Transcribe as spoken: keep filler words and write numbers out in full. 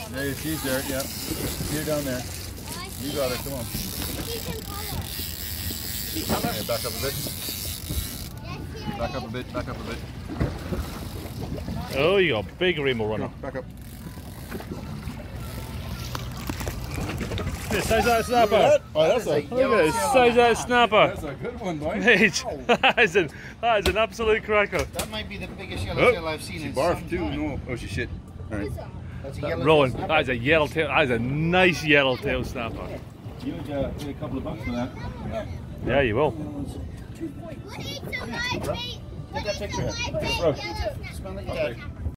There, she's there, yeah. See her down there. You got her, come on. Okay, back up a bit. Back up a bit, back up a bit. Oh, you got a big rainbow runner. Back up. The size of that snapper. That? Oh, that's a, Look at the size of that snapper. that's a good one, boy. Mate, that is, an, that is an absolute cracker. That might be the biggest yellowtail Oh, I've seen she in barfed some too. time. No. Oh, she shit. All right. That's a That, yellowtail Rowan, snapper. that is a yellowtail. That is a nice yellowtail snapper. You would uh, pay a couple of bucks for that. Yeah, you will. Get that picture. Bro. Smell like that.